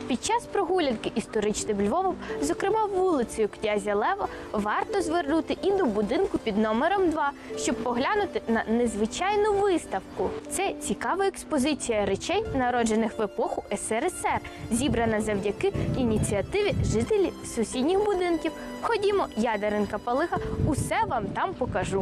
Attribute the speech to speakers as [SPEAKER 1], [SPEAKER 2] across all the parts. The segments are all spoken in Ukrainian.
[SPEAKER 1] Під час прогулянки історичним Львовом, зокрема вулицею Князя Лева, варто звернути і до будинку під номером 2, щоб поглянути на незвичайну виставку. Це цікава експозиція речей, народжених в епоху СРСР, зібрана завдяки ініціативі жителів сусідніх будинків. Ходімо, я, Даринка Палига, усе вам там покажу.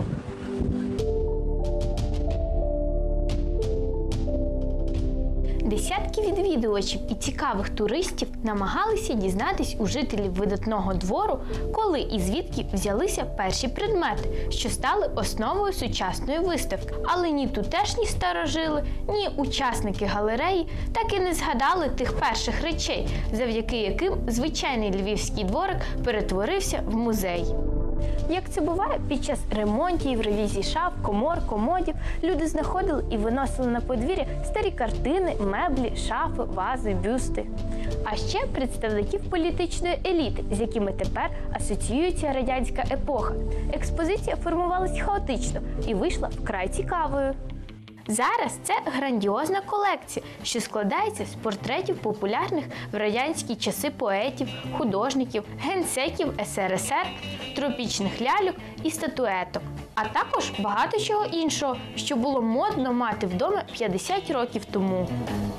[SPEAKER 1] Десятки відвідувачів і цікавих туристів намагалися дізнатись у жителів видатного двору, коли і звідки взялися перші предмети, що стали основою сучасної виставки. Але ні тутешні старожили, ні учасники галереї так і не згадали тих перших речей, завдяки яким звичайний львівський дворик перетворився в музей. Як це буває, під час ремонтів, ревізій шаф, комор, комодів люди знаходили і виносили на подвір'я старі картини, меблі, шафи, вази, бюсти. А ще представників політичної еліти, з якими тепер асоціюється радянська епоха. Експозиція формувалась хаотично і вийшла вкрай цікавою. Зараз це грандіозна колекція, що складається з портретів популярних в радянські часи поетів, художників, генсеків СРСР, тропічних ляльок і статуеток. А також багато чого іншого, що було модно мати вдома 50 років тому.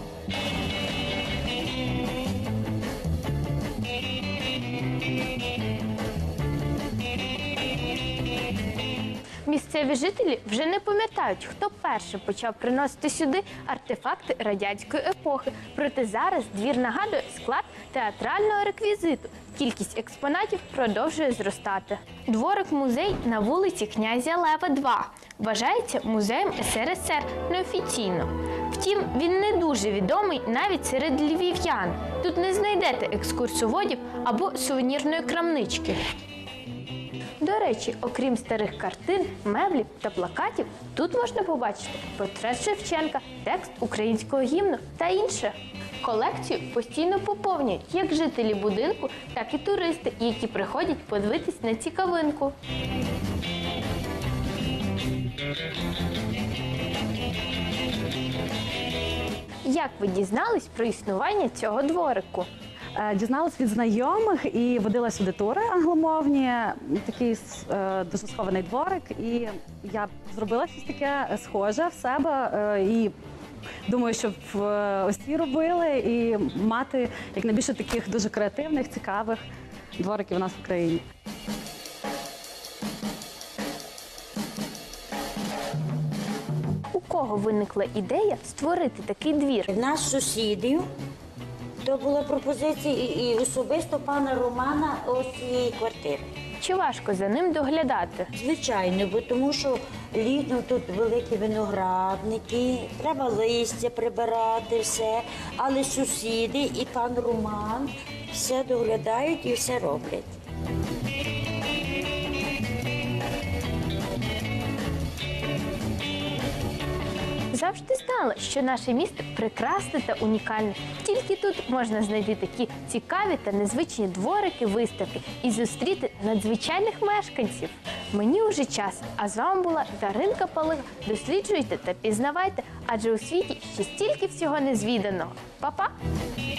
[SPEAKER 1] Місцеві жителі вже не пам'ятають, хто перший почав приносити сюди артефакти радянської епохи. Проте зараз двір нагадує склад театрального реквізиту. Кількість експонатів продовжує зростати. Дворик-музей на вулиці Князя Лева, 2. Вважається музеєм СРСР неофіційно. Втім, він не дуже відомий навіть серед львів'ян. Тут не знайдете екскурсоводів або сувенірної крамнички. До речі, окрім старих картин, меблів та плакатів, тут можна побачити портрет Шевченка, текст українського гімну та інше. Колекцію постійно поповнюють як жителі будинку, так і туристи, які приходять подивитись на цікавинку. Як ви дізнались про існування цього дворику?
[SPEAKER 2] Дізналась від знайомих і водила сюди тури англомовні, такий дуже схований дворик. І я зробила щось таке схоже в себе і думаю, щоб усі робили і мати якнайбільше таких дуже креативних, цікавих двориків у нас в Україні.
[SPEAKER 1] У кого виникла ідея створити такий двір?
[SPEAKER 3] В нас сусідів. То була пропозиція і особисто пана Романа ось цієї квартири.
[SPEAKER 1] Чи важко за ним доглядати?
[SPEAKER 3] Звичайно, бо тому що літом тут великі виноградники, треба листя прибирати, все. Але сусіди і пан Роман все доглядають і все роблять.
[SPEAKER 1] Завжди знала, що наше місто прекрасне та унікальне. Тільки тут можна знайти такі цікаві та незвичні дворики, виставки і зустріти надзвичайних мешканців. Мені уже час, а з вами була Даринка Палига. Досліджуйте та пізнавайте, адже у світі ще стільки всього незвіданого. Па-па!